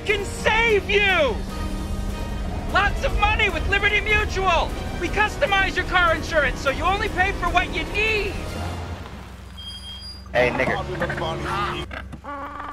can save you! Lots of money with Liberty Mutual! We customize your car insurance so you only pay for what you need! Hey, nigger.